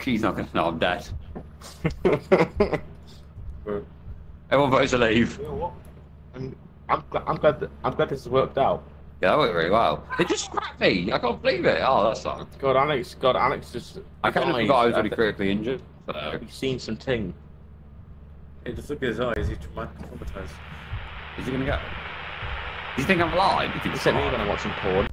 she's not gonna know I'm dead. Everyone votes to leave. You know what? I'm glad this has worked out. Yeah, that worked really well. They just scrapped me. I can't believe it. Oh, that sucks. God, Alex just. I kind of died. forgot I was really critically injured. So. You've seen some ting. Hey, just look at his eyes. He's traumatized. Is he gonna go? Do you think I'm alive? You think Except me when I watch some porn.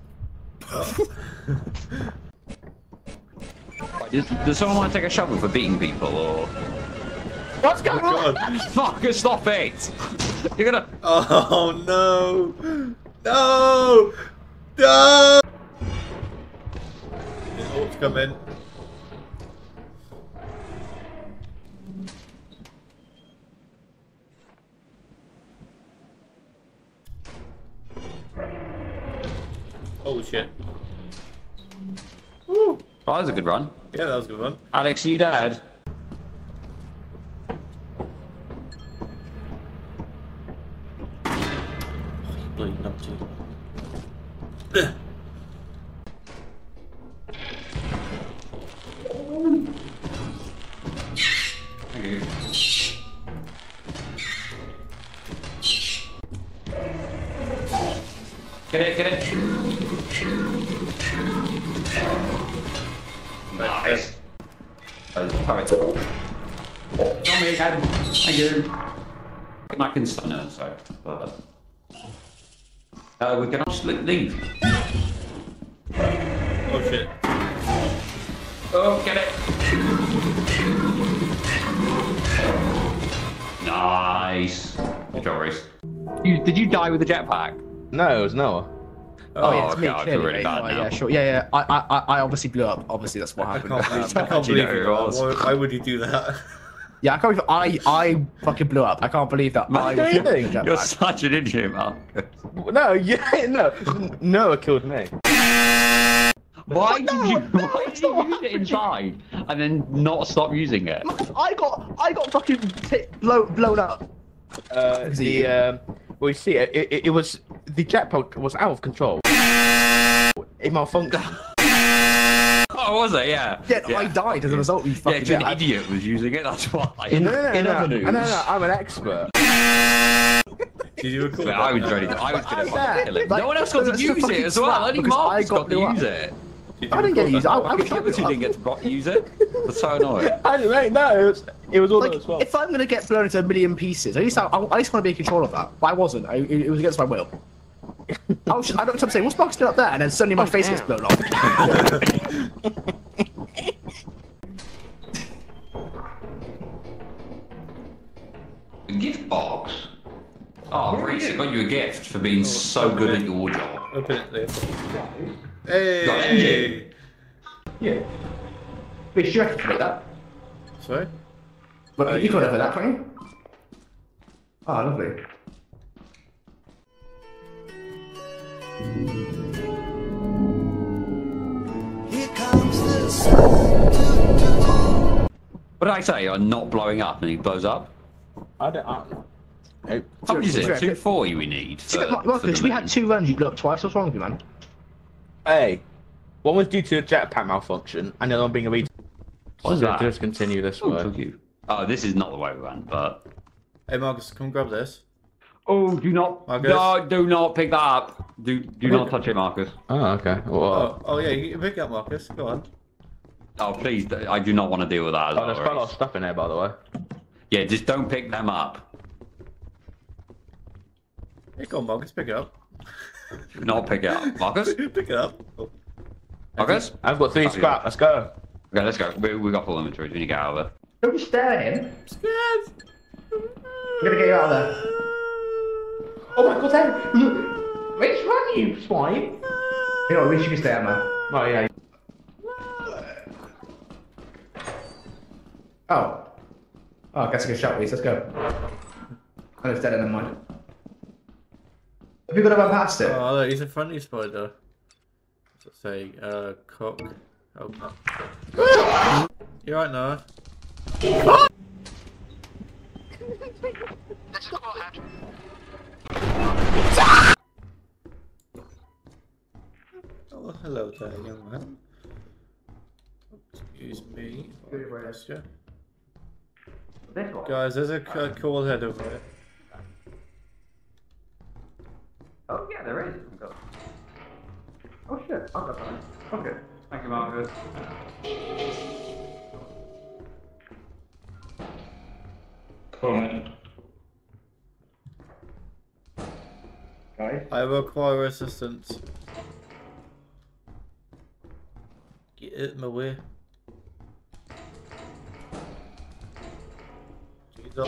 Does someone want to take a shovel for beating people, or? What's going on? Fuck! Stop it! You're gonna. Oh no! No! No! Orcs come in. Oh shit. Woo. Oh, that was a good run. Yeah, that was a good one. Alex, are you dead? Bloody numpty. Thank you. Get it, get it. Nice. Alright. Not me again. Thank you. I can stun her, so. But, we can just leave. Oh shit. Oh, get it. Nice. Good job, Reese. Did you die with the jetpack? No, it was Noah. Oh, yeah, it's okay, me, I feel clearly, really mate. bad Oh, now. yeah, sure. Yeah. I obviously blew up. Obviously, that's what I happened. can't believe know who it was. Why would you do that? Yeah, I can't believe I fucking blew up. I can't believe that. Man, I you're such an idiot, man. No, yeah, no. Noah killed me. Why did you use it inside and then not stop using it? I got fucking blown up. Well, you see, it was the jetpack was out of control. It malfunctioned. Oh, was it? Yeah. Yeah, I died as a result of you Yeah, fucking because an idiot was using it, that's why. No, I'm an expert. Did you record I was ready to, I was going to fucking kill it. Like, No one else got to that's use the it as fucking well. slap, Only because I Mark's got got to blew up. use it. I didn't get used. I was The other two didn't get to use it. That's so annoying. I didn't make no. It was all Like, as well. if I'm gonna get blown into a million pieces, at least I want to be in control of that. But I wasn't. It was against my will. I don't know what I'm saying. What's Mark doing up there? And then suddenly my face gets blown off. A gift box? Oh, Reese, I got you a gift for being so good at your job. Open it there. Hey! Got engine. Yeah. Wait, you reckon for that? Sorry? But you can't have that, can't you? Oh, lovely. What did I say? You're not blowing up and he blows up? I don't. How much is it? 240 we need. Marcus, we had 2 runs, you blew up twice. What's wrong with you, man? Hey, one was due to a jetpack malfunction, and the other one being a retard. What's that? Just continue this Oh, way. thank you. Oh, this is not the way we went, but... Hey Marcus, come grab this. Oh, do not... Marcus? No, do not pick that up. Do not touch it, Marcus. Oh, okay. Well, Oh yeah, you can pick it up, Marcus. Go on. Oh, please, I do not want to deal with that as well. there's quite a lot of stuff in there, by the way. Yeah, just don't pick them up. Hey, go on, Marcus, pick it up. Do not pick it up. Marcus? Pick it up. Oh. Marcus? I've got 3 scrap. Let's go. Okay, let's go. We got full inventory. We need to get out of there. Don't you stare at him. I'm scared. I'm gonna get you out of there. Oh my god, then! Look! Which run, you swine? You know, I wish you could stay out, man. Oh, yeah. Oh. Oh, I guess I can shot these. Let's go. Oh, it's dead, never mind. Have you got to run past it? Oh, look, he's a friendly spider. Let's say, cock. Oh, no. You're right, Noah. Oh, hello there, young man. Excuse me. Yeah. This one. Guys, there's a cool head over there. Oh yeah, there is. Oh shit, I've got that. Okay. Thank you, Marcus. Cool, man. Guys? I require assistance. Get out of my way. Jesus.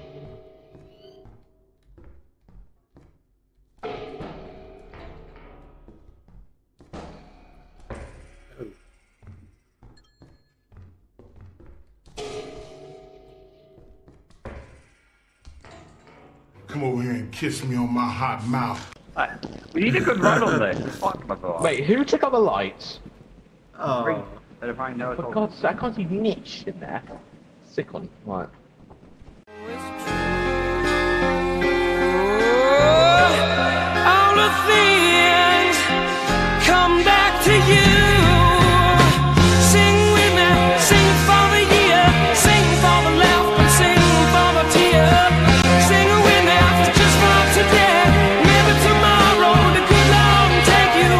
Come over here and kiss me on my hot mouth. We need a good run on this. Fuck my god. Wait, who took out the lights? Oh. That if I know it's For all. God's sake, I can't see niche in there. Sick on. Right. All the things come back to you. Sing with me, sing for the year, sing for the laughter, sing for the tear. Sing with me, just for today, maybe tomorrow the good Lord will take you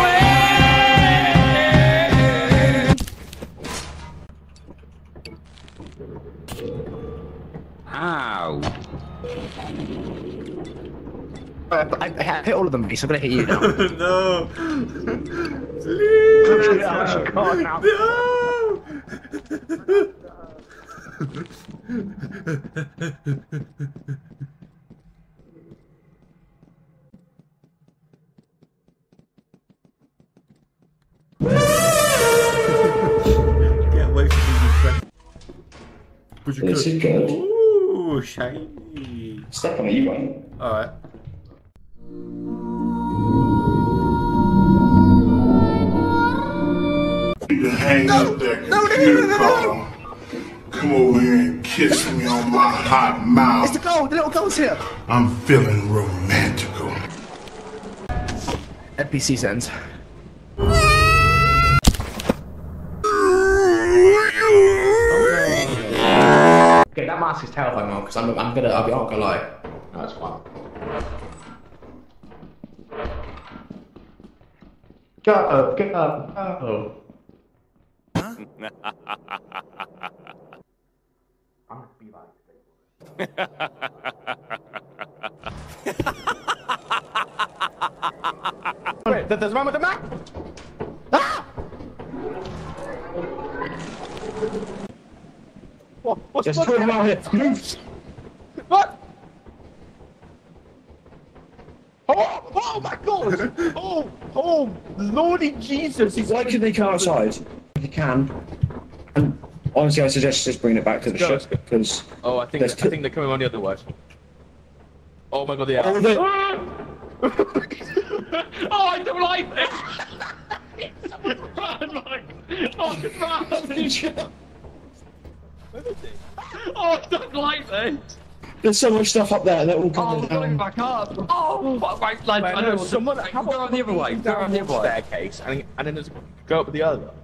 away. Ow. I hit all of them, so I'm gonna hit you now. No! Oh, God, now. Can't wait for these. This is good. Ooh, shiny. Step on it, you won't. Alright. You can hang up that computer call. Come over here and kiss me on my hot It's mouth. the goal, the little goal's here. I'm feeling romantical. NPC sends. Okay, that mask is terrifying now because I'll be not gonna lie. No, it's fine. Go, go. I'm gonna be like. Wait, there's one with the map. Ah! What's Just throw him out here. Move! What? Oh my God! Oh, Lordy Jesus! He's Why can they come outside? You can. And honestly, I suggest just bring it back to the Let's go, ship because. Oh, I think they're coming on the other way. Oh my God, they are. Oh, they- Oh, I don't like this! Run, Mike! Oh, run! Oh, I don't like this! There's so much stuff up there that will Oh, come we're going down. back up. Oh, right, like, I know. Someone Go on the other way. Go on the other way. Staircase, and then just go up the other.